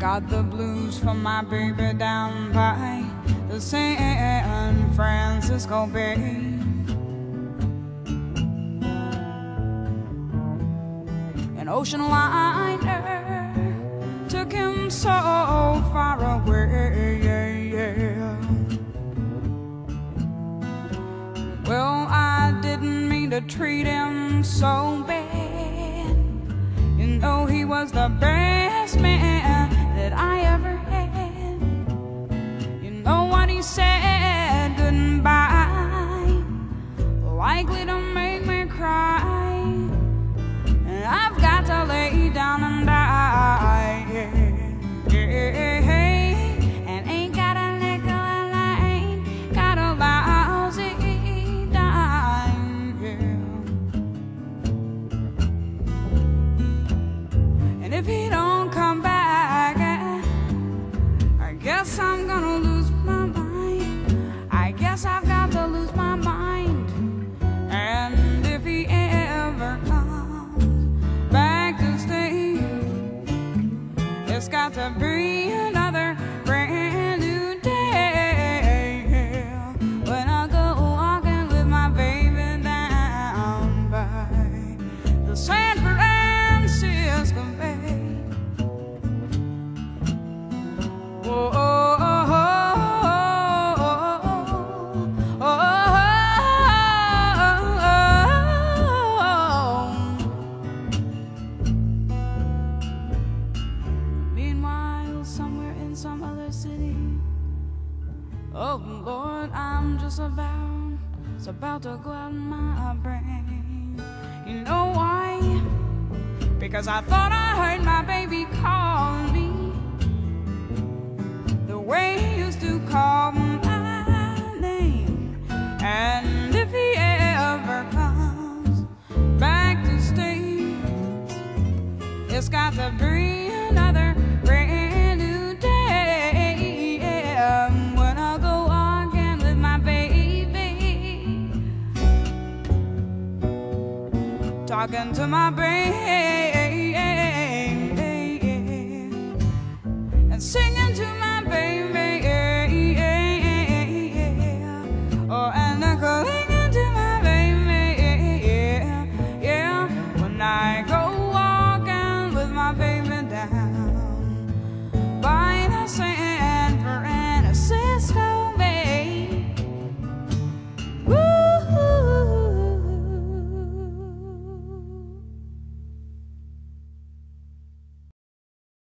got the blues for my baby down by the San Francisco Bay. An ocean liner took him so far away. Well, I didn't mean to treat him so bad. You know, he was the best man that I ever had. You know what he said goodbye, likely to make me cry, and I've got to lay down and die. And ain't got a nickel and I ain't got a lousy dime. And if he don't come back, I guess I'm gonna lose my mind. I guess I've got to lose my mind. And if he ever comes back to stay, it's got to be another brand new day when I go walking with my baby down by the San Francisco Bay. Oh, oh, oh, oh, oh. Meanwhile, somewhere in some other city, oh Lord, I'm just about to go out of my brain. You know why? Because I thought I heard my baby call me the way he used to call my name. And if he ever comes back to stay, it's got to be another brand new day when I go walking with my baby, talking to my baby.